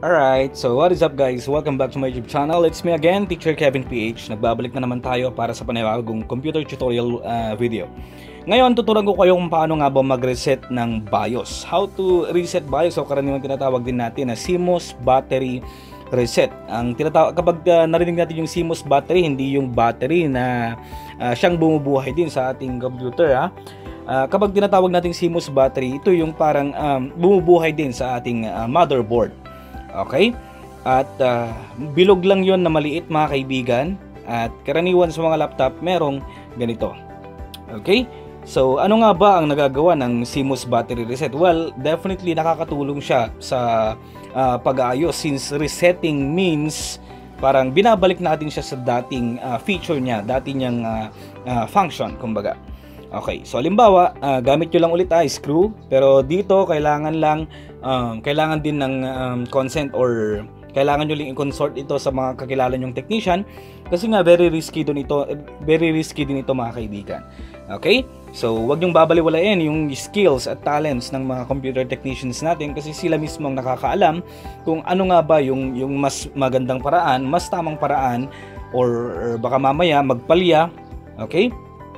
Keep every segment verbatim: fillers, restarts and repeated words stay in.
Alright, so what is up guys? Welcome back to my YouTube channel. It's me again, Teacher Kevin P H. Nagbabalik na naman tayo para sa panibagong computer tutorial uh, video. Ngayon, tuturuan ko kayo kung paano nga ba mag-reset ng BIOS. How to reset BIOS o karaniwang tinatawag din natin na C M O S battery reset. Ang tinatawag, kapag uh, narinig natin yung C M O S battery, hindi yung battery na uh, siyang bumubuhay din sa ating computer ha. Uh, kapag tinatawag natin C M O S battery, ito yung parang um, bumubuhay din sa ating uh, motherboard. Okay? At uh, bilog lang yon na maliit mga kaibigan. At karaniwan sa mga laptop merong ganito. Okay? So ano nga ba ang nagagawa ng C M O S battery reset? Well, definitely nakakatulong siya sa uh, pag-aayos, since resetting means parang binabalik natin siya sa dating uh, feature niya, dating niyang uh, uh, function kumbaga. Okay, so halimbawa, uh, gamit nyo lang ulit ay screw, pero dito kailangan lang, um, kailangan din ng um, consent or kailangan nyo lang i-consort ito sa mga kakilala nyong technician kasi nga very risky din ito, very risky din ito mga kaibigan. Okay, so wag nyong babaliwalain yung skills at talents ng mga computer technicians natin kasi sila mismo ang nakakaalam kung ano nga ba yung, yung mas magandang paraan, mas tamang paraan, or, or baka mamaya magpalya. Okay?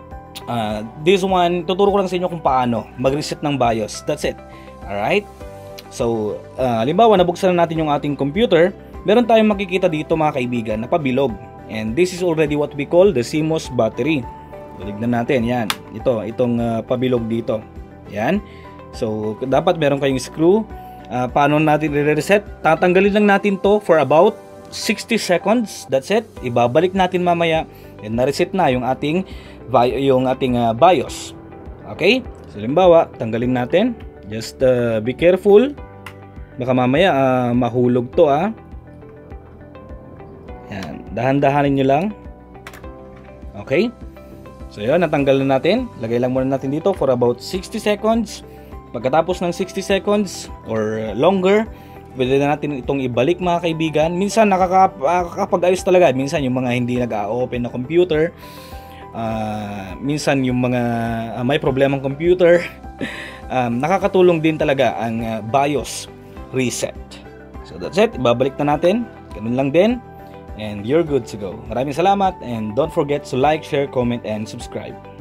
Uh, this one, tuturo ko lang sa inyo kung paano mag-reset ng BIOS. That's it. Alright? So, uh, halimbawa, nabuksan na natin yung ating computer. Meron tayong makikita dito mga kaibigan na pabilog. And this is already what we call the C M O S battery. Balignan natin. Yan. Ito. Itong uh, pabilog dito. Yan. So, dapat meron kayong screw. Uh, paano natin i-reset? Tatanggalin lang natin to for about sixty seconds. That's it. Ibabalik natin mamaya. And na-reset na yung ating yung ating uh, BIOS. Okay? So, halimbawa, tanggalin natin. Just uh, be careful. Baka mamaya uh, mahulog to ah. Yan. Dahan-dahanin nyo lang. Okay? So, yun. Natanggal na natin. Lagay lang muna natin dito for about sixty seconds. Pagkatapos ng sixty seconds or longer, pwede na natin itong ibalik mga kaibigan. Minsan nakakapag-ayos talaga. Minsan yung mga hindi nag-open na computer, uh, minsan yung mga uh, may problemang computer, um, nakakatulong din talaga ang uh, BIOS reset. So that's it. Ibabalik na natin. Ganun lang din. And you're good to go. Maraming salamat. And don't forget to like, share, comment, and subscribe.